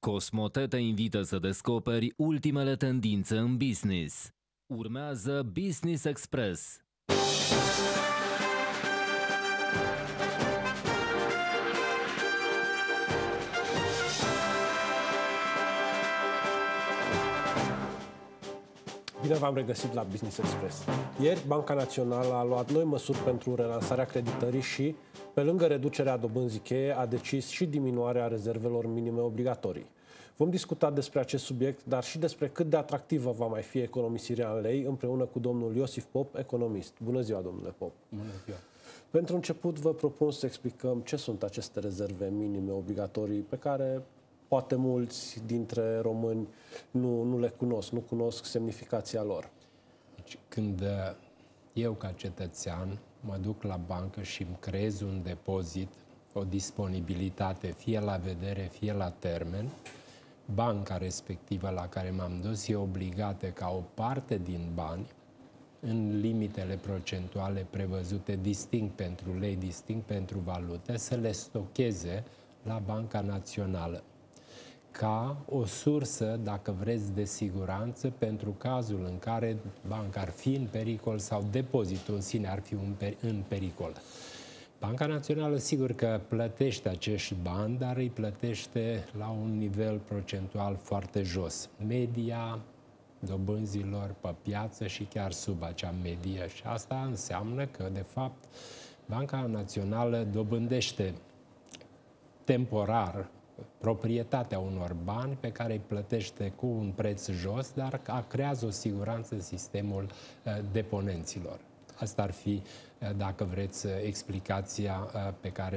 Cosmote te invită să descoperi ultimele tendințe în business. Urmează Business Express. Bine v-am regăsit la Business Express. Ieri, Banca Națională a luat noi măsuri pentru relansarea creditării și, pe lângă reducerea dobânzii cheie, a decis și diminuarea rezervelor minime obligatorii. Vom discuta despre acest subiect, dar și despre cât de atractivă va mai fi economisirea în lei, împreună cu domnul Iosif Pop, economist. Bună ziua, domnule Pop! Bună ziua! Pentru început, vă propun să explicăm ce sunt aceste rezerve minime obligatorii pe care poate mulți dintre români nu le cunosc, nu cunosc semnificația lor. Deci, când eu, ca cetățean, mă duc la bancă și îmi creez un depozit, o disponibilitate, fie la vedere, fie la termen, banca respectivă la care m-am dus e obligată ca o parte din bani, în limitele procentuale prevăzute distinct pentru lei, distinct pentru valute, să le stocheze la Banca Națională, ca o sursă, dacă vreți, de siguranță pentru cazul în care banca ar fi în pericol sau depozitul în sine ar fi în pericol. Banca Națională, sigur că plătește acești bani, dar îi plătește la un nivel procentual foarte jos. Media dobânzilor pe piață și chiar sub acea medie. Și asta înseamnă că, de fapt, Banca Națională dobândește temporar proprietatea unor bani pe care îi plătește cu un preț jos, dar creează o siguranță în sistemul deponenților. Asta ar fi, dacă vreți, explicația pe care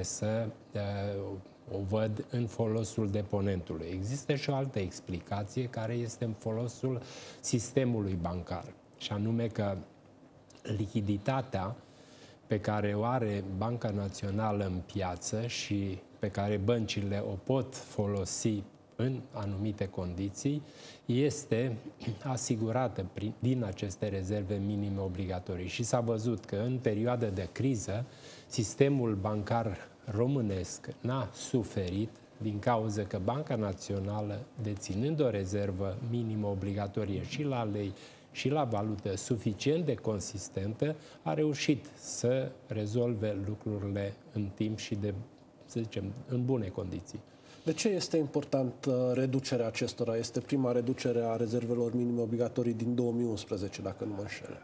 o văd în folosul deponentului. Există și o altă explicație care este în folosul sistemului bancar, și anume că lichiditatea pe care o are Banca Națională în piață și pe care băncile o pot folosi în anumite condiții, este asigurată din aceste rezerve minime obligatorii. Și s-a văzut că în perioada de criză, sistemul bancar românesc n-a suferit din cauza că Banca Națională, deținând o rezervă minimă obligatorie și la lei și la valută suficient de consistentă, a reușit să rezolve lucrurile în timp și să zicem, în bune condiții. De ce este important reducerea acestora? Este prima reducere a rezervelor minime obligatorii din 2011, dacă nu mă înșel.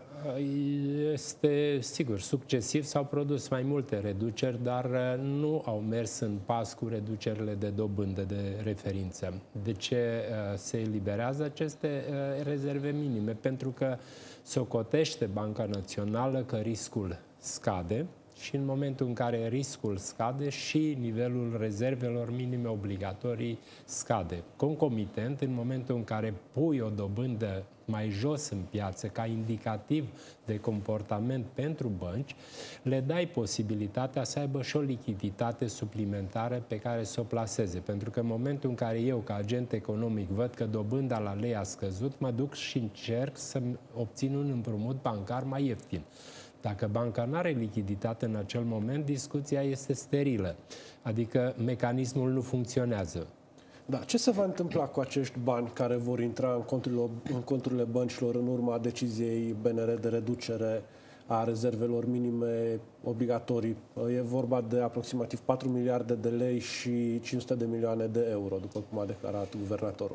Este, sigur, succesiv s-au produs mai multe reduceri, dar nu au mers în pas cu reducerile de dobândă de referință. De ce se eliberează aceste rezerve minime? Pentru că socotește Banca Națională că riscul scade, și în momentul în care riscul scade și nivelul rezervelor minime obligatorii scade. Concomitent, în momentul în care pui o dobândă mai jos în piață ca indicativ de comportament pentru bănci, le dai posibilitatea să aibă și o lichiditate suplimentară pe care să o plaseze. Pentru că în momentul în care eu, ca agent economic, văd că dobânda la lei a scăzut, mă duc și încerc să obțin un împrumut bancar mai ieftin. Dacă banca nu are lichiditate în acel moment, discuția este sterilă, adică mecanismul nu funcționează. Da, ce se va întâmpla cu acești bani care vor intra în conturile băncilor în urma deciziei BNR de reducere a rezervelor minime obligatorii? E vorba de aproximativ 4 miliarde de lei și 500 de milioane de euro, după cum a declarat guvernatorul.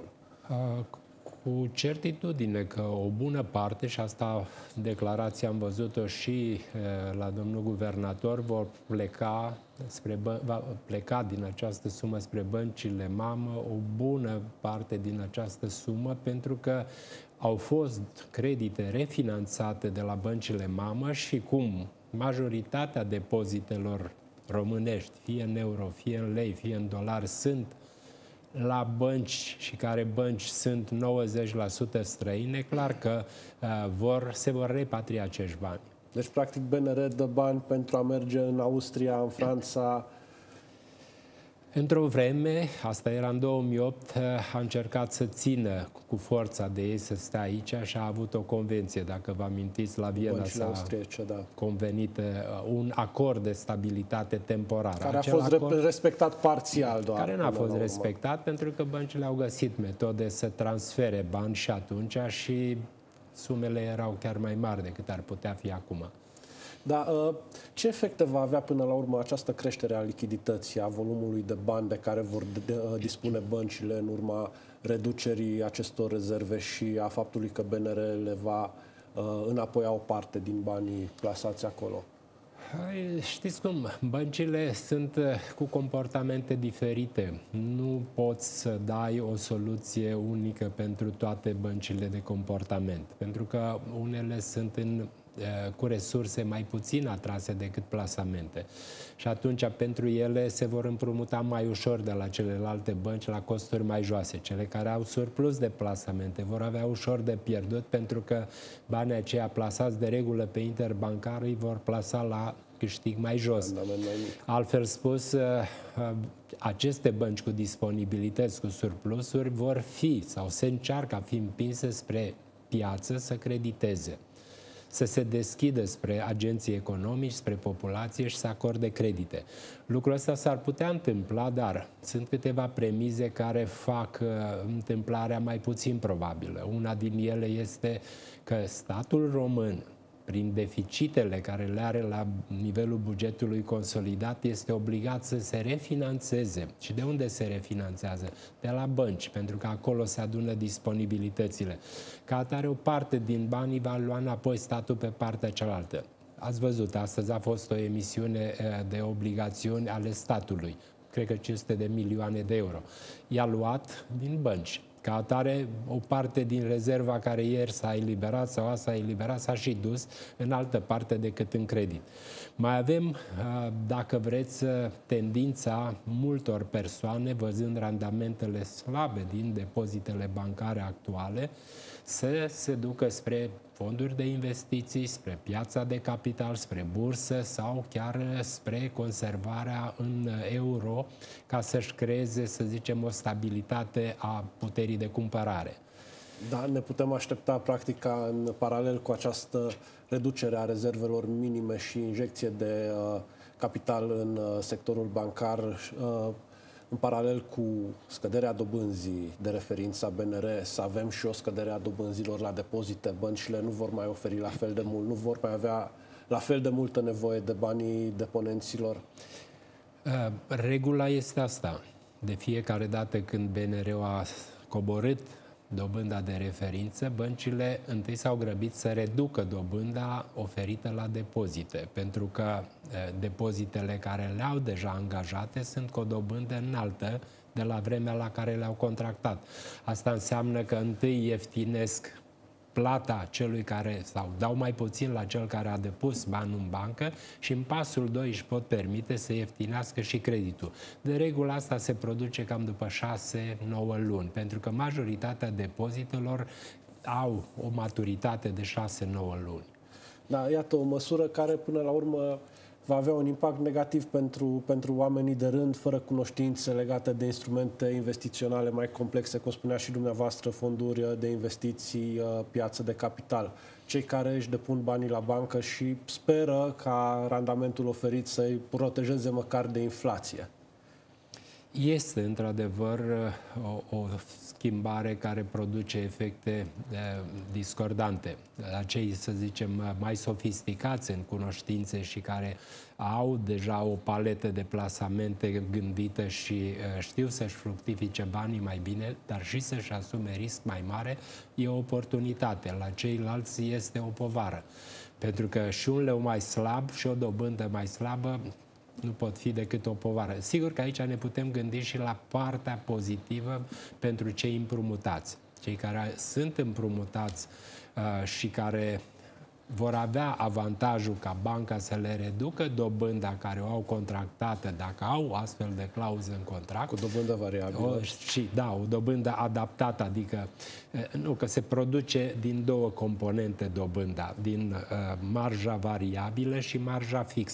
Cu certitudine că o bună parte, și asta declarația am văzut-o și la domnul guvernator, va pleca din această sumă spre băncile mamă, o bună parte din această sumă, pentru că au fost credite refinanțate de la băncile mamă și cum majoritatea depozitelor românești, fie în euro, fie în lei, fie în dolari, sunt la bănci și care bănci sunt 90% străine, clar că se vor repatria acești bani. Deci, practic, BNR dă bani pentru a merge în Austria, în Franța? Într-o vreme, asta era în 2008, a încercat să țină cu forța de ei să stea aici și a avut o convenție, dacă vă amintiți, la Viena s-a convenit un acord de stabilitate temporară. Care a fost respectat parțial doar. Care n-a fost respectat pentru că băncile au găsit metode să transfere bani și atunci și sumele erau chiar mai mari decât ar putea fi acum. Dar ce efecte va avea până la urmă această creștere a lichidității, a volumului de bani de care vor dispune băncile în urma reducerii acestor rezerve și a faptului că BNR le va înapoia o parte din banii plasați acolo? Știți cum, băncile sunt cu comportamente diferite. Nu poți să dai o soluție unică pentru toate băncile de comportament, pentru că unele sunt cu resurse mai puțin atrase decât plasamente. Și atunci pentru ele se vor împrumuta mai ușor de la celelalte bănci la costuri mai joase. Cele care au surplus de plasamente vor avea ușor de pierdut pentru că banii aceia plasați de regulă pe interbancar îi vor plasa la câștig mai jos. Altfel spus, aceste bănci cu disponibilități, cu surplusuri, vor fi sau se încearcă a fi împinse spre piață să crediteze, să se deschidă spre agenții economici, spre populație și să acorde credite. Lucrul ăsta s-ar putea întâmpla, dar sunt câteva premize care fac întâmplarea mai puțin probabilă. Una din ele este că statul român, prin deficitele care le are la nivelul bugetului consolidat, este obligat să se refinanțeze. Și de unde se refinanțează? De la bănci, pentru că acolo se adună disponibilitățile. Ca atare, o parte din banii va lua înapoi statul pe partea cealaltă. Ați văzut, astăzi a fost o emisiune de obligațiuni ale statului, cred că 500 de milioane de euro. I-a luat din bănci. Ca atare, o parte din rezerva care ieri s-a eliberat sau asta a eliberat s-a și dus în altă parte decât în credit. Mai avem, dacă vreți, tendința multor persoane, văzând randamentele slabe din depozitele bancare actuale, să se ducă spre fonduri de investiții, spre piața de capital, spre bursă sau chiar spre conservarea în euro ca să-și creeze, să zicem, o stabilitate a puterii de cumpărare. Da, ne putem aștepta practic ca în paralel cu această reducere a rezervelor minime și injecție de capital în sectorul bancar, în paralel cu scăderea dobânzii de referință a BNR, să avem și o scădere a dobânzilor la depozite. Băncile nu vor mai oferi la fel de mult, nu vor mai avea la fel de multă nevoie de banii deponenților? Regula este asta. De fiecare dată când BNR-ul a coborât dobânda de referință, băncile întâi s-au grăbit să reducă dobânda oferită la depozite, pentru că depozitele care le-au deja angajate sunt cu o dobândă înaltă de la vremea la care le-au contractat. Asta înseamnă că întâi ieftinesc plata celui care, sau dau mai puțin la cel care a depus bani în bancă și în pasul 2 își pot permite să ieftinească și creditul. De regulă asta se produce cam după 6-9 luni, pentru că majoritatea depozitelor au o maturitate de 6-9 luni. Da, iată o măsură care până la urmă va avea un impact negativ pentru oamenii de rând, fără cunoștințe legate de instrumente investiționale mai complexe, cum spunea și dumneavoastră, fonduri de investiții, piață de capital. Cei care își depun banii la bancă și speră ca randamentul oferit să-i protejeze măcar de inflație. Este, într-adevăr, o schimbare care produce efecte discordante. Acei, să zicem, mai sofisticați în cunoștințe și care au deja o paletă de plasamente gândită și știu să-și fructifice banii mai bine, dar și să-și asume risc mai mare, e o oportunitate. La ceilalți este o povară. Pentru că și un leu mai slab și o dobândă mai slabă nu pot fi decât o povară. Sigur că aici ne putem gândi și la partea pozitivă pentru cei împrumutați. Cei care sunt împrumutați și care vor avea avantajul ca banca să le reducă dobânda care o au contractată, dacă au astfel de clauză în contract. Cu dobândă variabilă. Și da, o dobândă adaptată, adică nu, că se produce din două componente dobânda, din marja variabilă și marja fixă.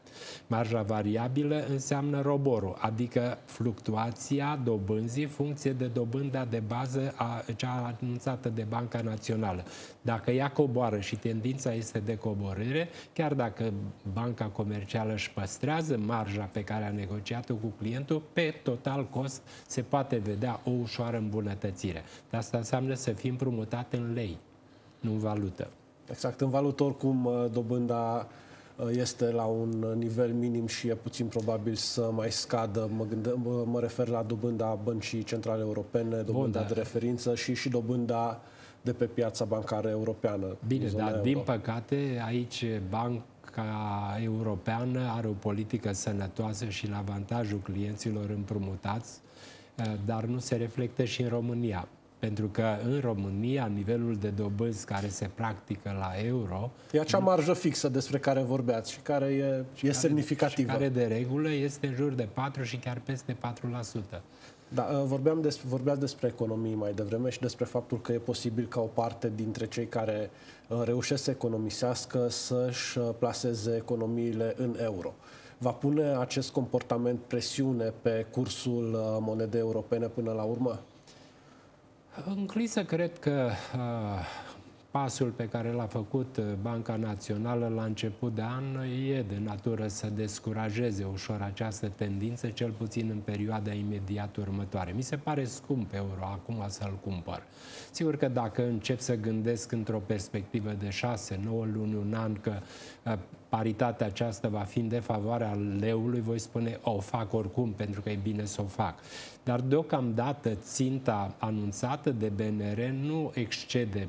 Marja variabilă înseamnă roborul, adică fluctuația dobânzii funcție de dobânda de bază cea anunțată de Banca Națională. Dacă ea coboară și tendința este de coborâre, chiar dacă banca comercială își păstrează marja pe care a negociat-o cu clientul, pe total cost se poate vedea o ușoară îmbunătățire. Dar asta înseamnă să fie împrumutat în lei, nu în valută. Exact, în valută oricum dobânda este la un nivel minim și e puțin probabil să mai scadă. Mă refer la dobânda Băncii Centrale Europene, dobânda de referință și dobânda de pe piața bancară europeană. Bine, dar din păcate aici Banca Europeană are o politică sănătoasă și în avantajul clienților împrumutați, dar nu se reflectă și în România. Pentru că în România nivelul de dobânzi care se practică la euro... E acea marjă fixă despre care vorbeați și care e semnificativă. Și care de regulă este în jur de 4 și chiar peste 4%. Da, vorbeați despre economii mai devreme și despre faptul că e posibil ca o parte dintre cei care reușesc să economisească să-și plaseze economiile în euro. Va pune acest comportament presiune pe cursul monedei europene până la urmă? Înclin să cred că pasul pe care l-a făcut Banca Națională la început de an e de natură să descurajeze ușor această tendință, cel puțin în perioada imediat următoare. Mi se pare scump euro acum să-l cumpăr. Sigur că dacă încep să gândesc într-o perspectivă de 6-9 luni, un an, că paritatea aceasta va fi în defavoarea leului, voi spune, o fac oricum, pentru că e bine să o fac. Dar deocamdată ținta anunțată de BNR nu excede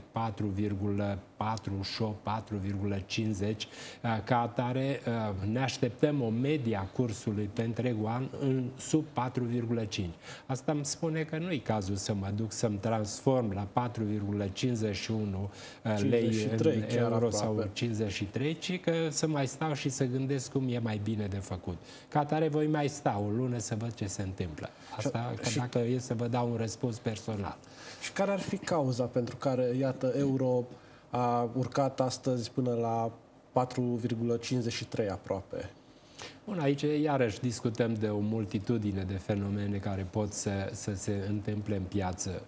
4,48-4,50. Ca atare ne așteptăm o media a cursului pe întregul an în sub 4,5. Asta îmi spune că nu e cazul să mă duc să-mi transform la 4,51 lei în euro sau 53, ci că să mai stau și să gândesc cum e mai bine de făcut. Ca atare voi mai sta o lună să văd ce se întâmplă. Asta dacă e să vă dau un răspuns personal. Și care ar fi cauza pentru care, iată, euro a urcat astăzi până la 4,53 aproape? Bun, aici iarăși discutăm de o multitudine de fenomene care pot să se întâmple în piață.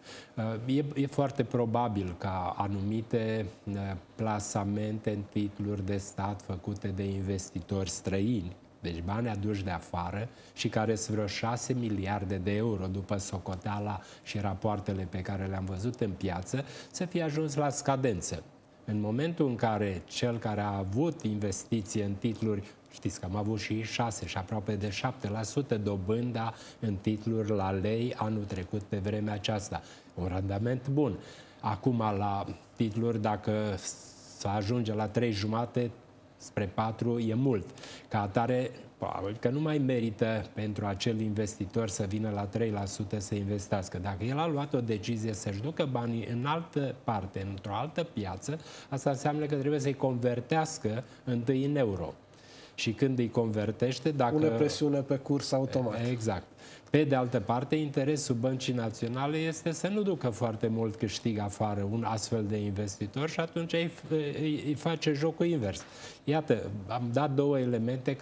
E foarte probabil ca anumite plasamente în titluri de stat făcute de investitori străini, deci bani aduși de afară și care sunt vreo 6 miliarde de euro după socoteala și rapoartele pe care le-am văzut în piață, să fie ajuns la scadență. În momentul în care cel care a avut investiție în titluri, știți că am avut și 6 și aproape de 7% dobânda în titluri la lei anul trecut pe vremea aceasta. Un randament bun. Acum la titluri, dacă să ajunge la 3,5 spre 4 e mult. Ca atare, probabil că nu mai merită pentru acel investitor să vină la 3% să investească. Dacă el a luat o decizie să-și ducă banii în altă parte, într-o altă piață, asta înseamnă că trebuie să-i convertească întâi în euro. Și când îi convertește, dacă... Pune presiune pe curs automat. Exact. Pe de altă parte, interesul Băncii Naționale este să nu ducă foarte mult câștig afară un astfel de investitor și atunci îi face jocul invers. Iată, am dat două elemente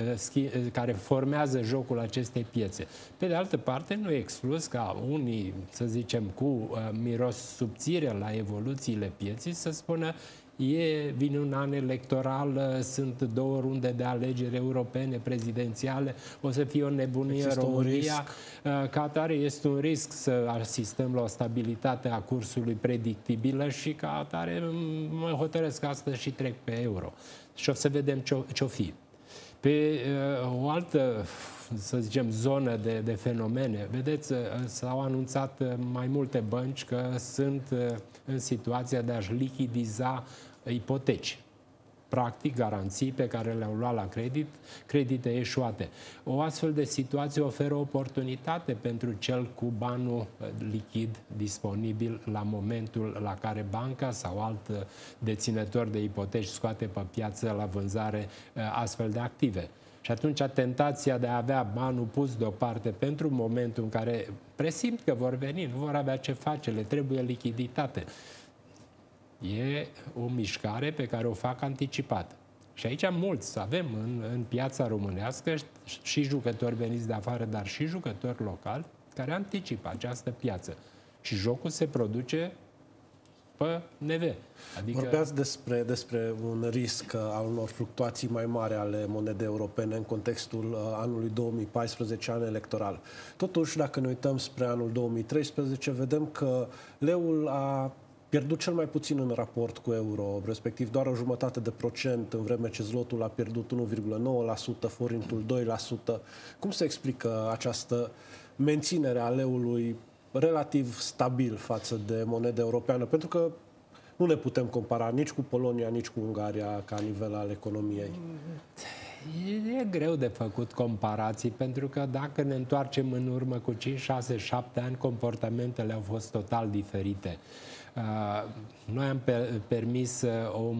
care formează jocul acestei piețe. Pe de altă parte, nu e exclus ca unii, să zicem, cu miros subțire la evoluțiile pieței, să spună: vine un an electoral, sunt 2 runde de alegeri europene, prezidențiale, o să fie o nebunie în România. Ca atare este un risc să asistăm la o stabilitate a cursului predictibilă și ca atare mă hotărăsc astăzi și trec pe euro. Și o să vedem ce-o fi. Pe o altă, să zicem, zonă de fenomene, vedeți, s-au anunțat mai multe bănci că sunt în situația de a-și lichidiza ipoteci. Practic, garanții pe care le-au luat la credite eșuate. O astfel de situație oferă oportunitate pentru cel cu banul lichid disponibil la momentul la care banca sau alt deținător de ipoteci scoate pe piață la vânzare astfel de active. Și atunci tentația de a avea banul pus deoparte pentru momentul în care presimt că vor veni, nu vor avea ce face, le trebuie lichiditate. E o mișcare pe care o fac anticipat. Și aici mulți avem în piața românească și jucători veniți de afară, dar și jucători locali care anticipă această piață. Și jocul se produce pe NV. Adică... Vorbeați despre un risc al unor fluctuații mai mari ale monedei europene în contextul anului 2014, an electoral. Totuși, dacă ne uităm spre anul 2013, vedem că leul a pierdut cel mai puțin în raport cu euro, respectiv doar o jumătate de procent, în vreme ce zlotul a pierdut 1,9%, forintul 2%. Cum se explică această menținere a leului relativ stabil față de moneda europeană? Pentru că nu ne putem compara nici cu Polonia, nici cu Ungaria ca nivel al economiei. E greu de făcut comparații, pentru că dacă ne întoarcem în urmă cu 5, 6, 7 ani, comportamentele au fost total diferite. Noi am permis o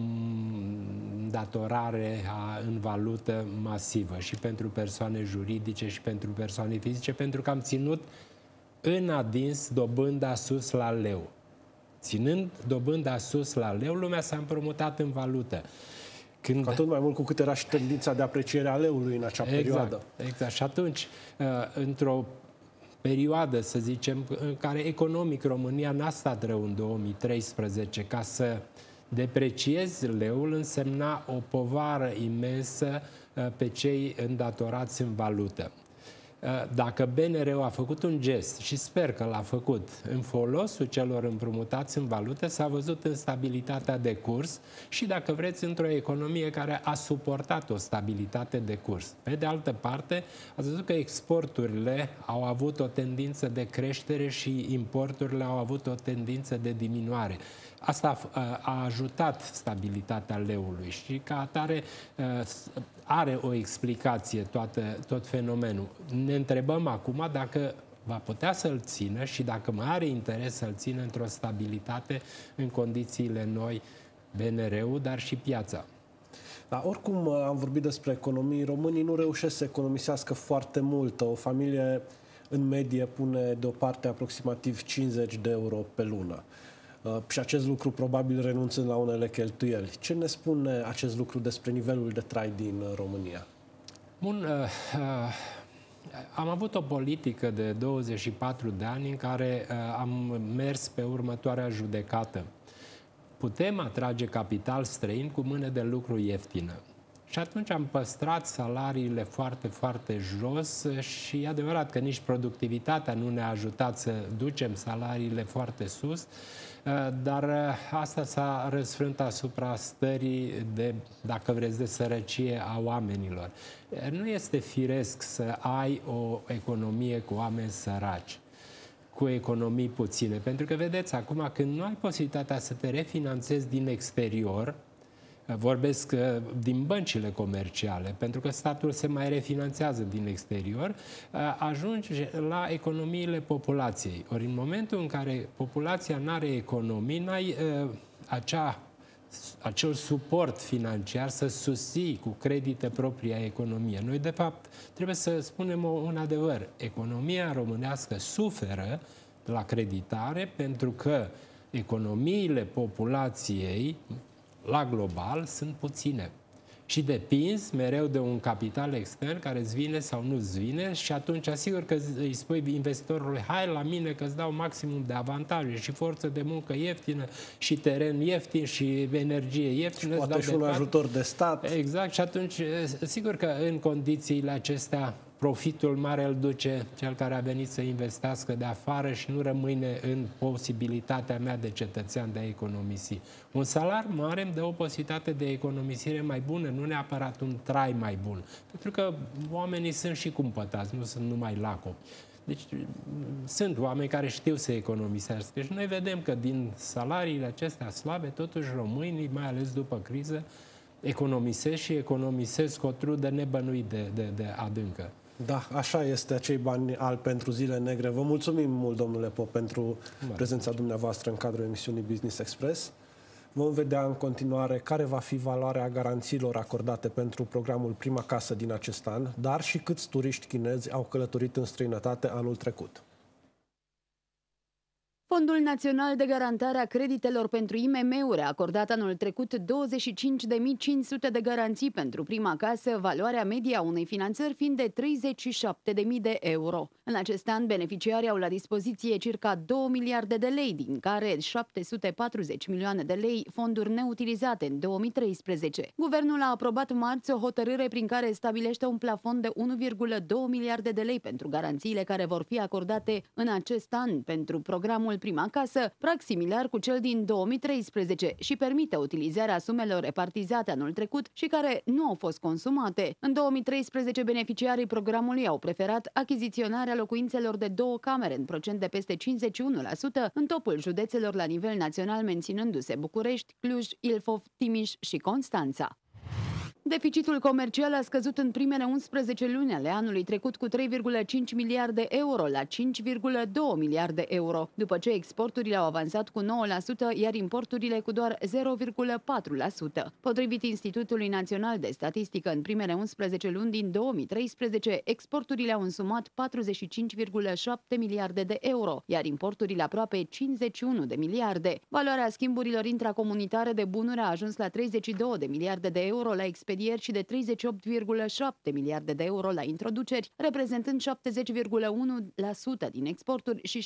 datorare în valută masivă și pentru persoane juridice și pentru persoane fizice, pentru că am ținut în adins dobânda sus la leu. Ținând dobânda sus la leu, lumea s-a împrumutat în valută. Cu atât mai mult cu cât era și tendința de apreciere a leului în acea perioadă. Exact. Și atunci, într-o perioadă, să zicem, în care economic România n-a stat rău în 2013, ca să depreciezi leul însemna o povară imensă pe cei îndatorați în valută. Dacă BNR-ul a făcut un gest, și sper că l-a făcut, în folosul celor împrumutați în valută, s-a văzut în stabilitatea de curs și, dacă vreți, într-o economie care a suportat o stabilitate de curs. Pe de altă parte, ați văzut că exporturile au avut o tendință de creștere și importurile au avut o tendință de diminuare. Asta a ajutat stabilitatea leului și, ca atare, are o explicație tot fenomenul. Ne întrebăm acum dacă va putea să-l țină și dacă mai are interes să-l țină într-o stabilitate în condițiile noi, BNR-ul, dar și piața. Dar oricum am vorbit despre economii, românii nu reușesc să economisească foarte mult. O familie în medie pune deoparte aproximativ 50 de euro pe lună. Și acest lucru probabil renunțând la unele cheltuieli. Ce ne spune acest lucru despre nivelul de trai din România? Bun, am avut o politică de 24 de ani în care am mers pe următoarea judecată. Putem atrage capital străin cu mână de lucru ieftină. Și atunci am păstrat salariile foarte, foarte jos și e adevărat că nici productivitatea nu ne-a ajutat să ducem salariile foarte sus, dar asta s-a răsfrânt asupra stării de, dacă vreți, de sărăcie a oamenilor. Nu este firesc să ai o economie cu oameni săraci, cu economii puține. Pentru că, vedeți, acum când nu ai posibilitatea să te refinanțezi din exterior, vorbesc din băncile comerciale, pentru că statul se mai refinanțează din exterior, ajungi la economiile populației. Ori în momentul în care populația nu are economii, n-ai acel suport financiar să susții cu credite propria economie. Noi, de fapt, trebuie să spunem un adevăr. Economia românească suferă la creditare pentru că economiile populației la global sunt puține. Și depinzi mereu de un capital extern care îți vine sau nu îți vine și atunci asigur că îi spui investitorului: hai la mine că îți dau maximum de avantaje și forță de muncă ieftină și teren ieftin și energie ieftină. Și poate și un ajutor de stat. Exact. Și atunci, sigur că în condițiile acestea profitul mare îl duce cel care a venit să investească de afară și nu rămâne în posibilitatea mea de cetățean de a economisi. Un salar mare îmi dă o posibilitate de economisire mai bună, nu neapărat un trai mai bun. Pentru că oamenii sunt și cumpătați, nu sunt numai lacomi. Deci sunt oameni care știu să economisească. Și noi vedem că din salariile acestea slabe, totuși românii, mai ales după criză, economisesc și economisesc o trudă nebănuit de adâncă. Da, așa este, acei bani albi pentru zile negre. Vă mulțumim mult, domnule Pop, pentru prezența dumneavoastră în cadrul emisiunii Business Express. Vom vedea în continuare care va fi valoarea garanțiilor acordate pentru programul Prima Casă din acest an, dar și câți turiști chinezi au călătorit în străinătate anul trecut. Fondul Național de Garantare a Creditelor pentru IMM-uri a acordat anul trecut 25.500 de garanții pentru prima casă, valoarea medie a unei finanțări fiind de 37.000 de euro. În acest an, beneficiarii au la dispoziție circa 2 miliarde de lei, din care 740 milioane de lei fonduri neutilizate în 2013. Guvernul a aprobat marți o hotărâre prin care stabilește un plafon de 1,2 miliarde de lei pentru garanțiile care vor fi acordate în acest an pentru programul Prima Casă, prag similar cu cel din 2013 și permite utilizarea sumelor repartizate anul trecut și care nu au fost consumate. În 2013, beneficiarii programului au preferat achiziționarea locuințelor de 2 camere în procent de peste 51%, în topul județelor la nivel național menținându-se București, Cluj, Ilfov, Timiș și Constanța. Deficitul comercial a scăzut în primele 11 luni ale anului trecut cu 3,5 miliarde euro la 5,2 miliarde euro, după ce exporturile au avansat cu 9%, iar importurile cu doar 0,4%. Potrivit Institutului Național de Statistică, în primele 11 luni din 2013, exporturile au însumat 45,7 miliarde de euro, iar importurile aproape 51 de miliarde. Valoarea schimburilor intracomunitare de bunuri a ajuns la 32 de miliarde de euro la expedieri și de 38,7 miliarde de euro la introduceri, reprezentând 70,1% din exporturi și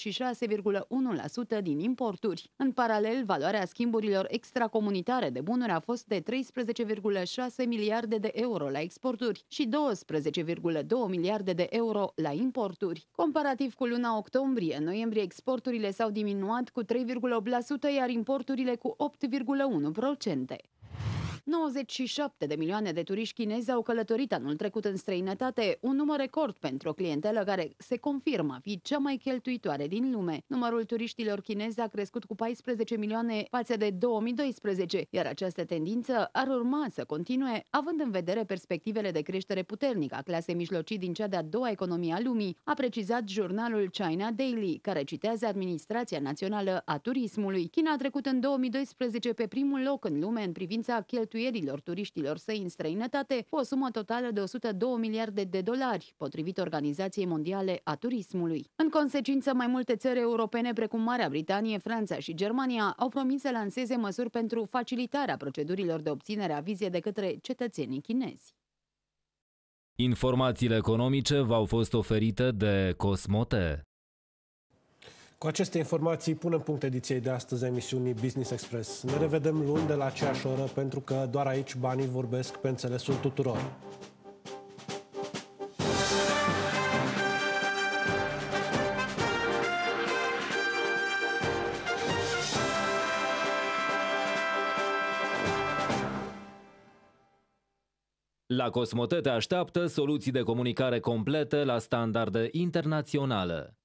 76,1% din importuri. În paralel, valoarea schimburilor extracomunitare de bunuri a fost de 13,6 miliarde de euro la exporturi și 12,2 miliarde de euro la importuri. Comparativ cu luna octombrie, în noiembrie exporturile s-au diminuat cu 3,8%, iar importurile cu 8,1%. 97 de milioane de turiști chinezi au călătorit anul trecut în străinătate, un număr record pentru o clientelă care se confirmă a fi cea mai cheltuitoare din lume. Numărul turiștilor chinezi a crescut cu 14 milioane față de 2012, iar această tendință ar urma să continue, având în vedere perspectivele de creștere puternică a clasei mijlocii din cea de-a doua economie a lumii, a precizat jurnalul China Daily, care citează Administrația Națională a Turismului. China a trecut în 2012 pe primul loc în lume în privința cheltuielilor turiștilor săi în străinătate, cu o sumă totală de 102 miliarde de dolari, potrivit Organizației Mondiale a Turismului. În consecință, mai multe țări europene, precum Marea Britanie, Franța și Germania, au promis să lanseze măsuri pentru facilitarea procedurilor de obținere a vizei de către cetățenii chinezi. Informațiile economice v-au fost oferite de Cosmote. Cu aceste informații punem punct ediției de astăzi a emisiunii Business Express. Ne revedem luni de la aceeași oră, pentru că doar aici banii vorbesc pe înțelesul tuturor. La Cosmote te așteaptă soluții de comunicare complete la standarde internaționale.